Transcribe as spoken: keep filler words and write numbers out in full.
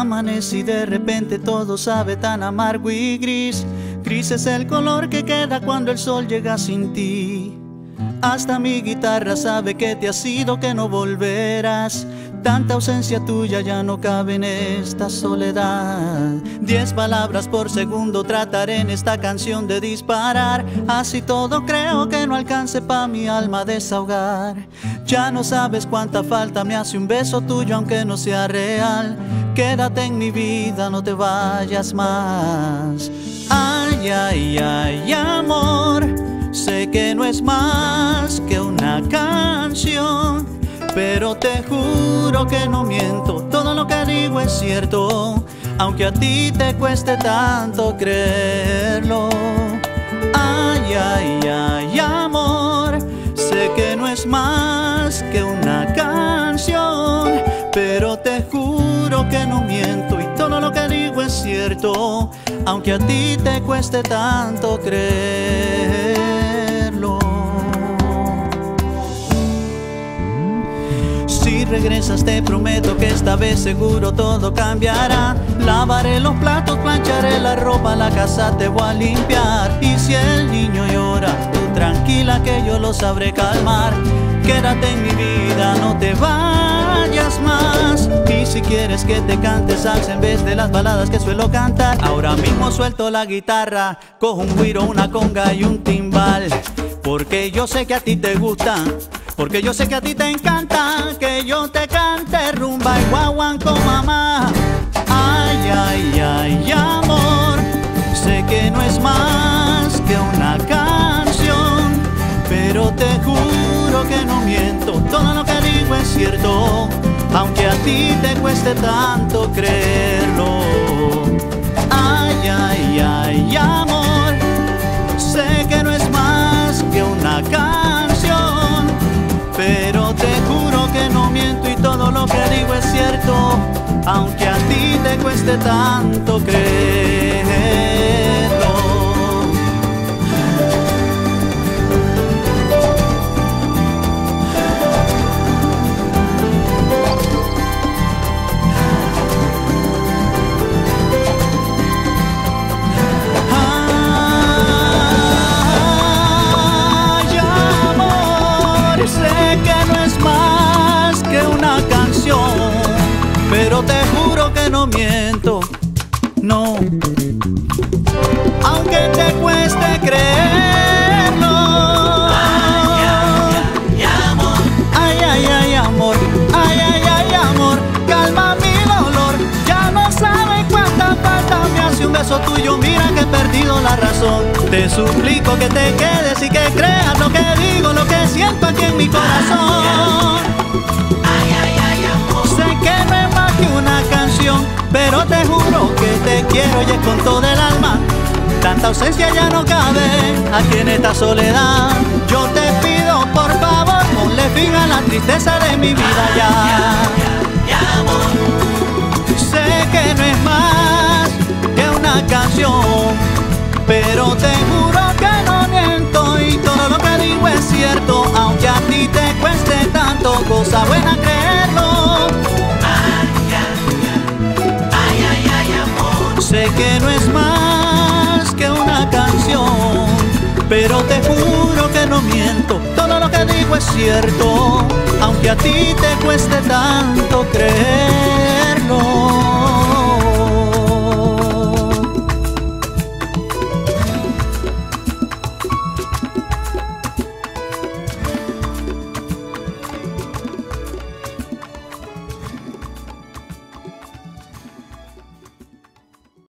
Amanece y de repente todo sabe tan amargo y gris. Gris es el color que queda cuando el sol llega sin ti. Hasta mi guitarra sabe que te has ido, que no volverás. Tanta ausencia tuya ya no cabe en esta soledad. Diez palabras por segundo trataré en esta canción de disparar. Así todo creo que no alcance pa' mi alma desahogar. Ya no sabes cuánta falta me hace un beso tuyo aunque no sea real. Quédate en mi vida, no te vayas más. Ay, ay, ay, amor, sé que no es más que una canción, pero te juro que no miento, todo lo que digo es cierto, aunque a ti te cueste tanto creerlo. Ay, ay, ay, amor, sé que no es más que una canción, pero te juro que no miento y todo lo que digo es cierto, aunque a ti te cueste tanto creerlo. Si regresas te prometo que esta vez seguro todo cambiará. Lavaré los platos, plancharé la ropa, la casa te voy a limpiar. Y si el niño llora, tú tranquila que yo lo sabré calmar. Quédate en mi vida, no te vayas más. Y si quieres que te cante salsa en vez de las baladas que suelo cantar, ahora mismo suelto la guitarra, cojo un güiro, una conga y un timbal. Porque yo sé que a ti te gusta, porque yo sé que a ti te encanta que yo te cante rumba y guaguanco, mamá. Ay, ay, ay, amor, sé que no es más que una canción, pero te juro que no miento, todo lo que digo es cierto, aunque a ti te cueste tanto creerlo. Ay, ay, ay, amor, sé que no es más que una canción, pero te juro que no miento y todo lo que digo es cierto, aunque a ti te cueste tanto creerlo. Pero te juro que no miento, no, aunque te cueste creerlo. Ay, ay, ay, amor, ay, ay, ay, amor, ay, ay, ay, amor, calma mi dolor. Ya no sabes cuánta falta me hace un beso tuyo, mira que he perdido la razón. Te suplico que te quedes y que creas lo que digo, lo que siento aquí en mi corazón. Una canción, pero te juro que te quiero y es con todo el alma. Tanta ausencia ya no cabe aquí en esta soledad. Yo te pido por favor, ponle fin a la tristeza de mi vida ya. Sé que no es más que una canción, pero te juro que no miento y todo lo que digo es cierto, aunque a ti te cueste tanto, cosa buena creerlo. Sé que no es más que una canción, pero te juro que no miento, todo lo que digo es cierto, aunque a ti te cueste tanto creerlo.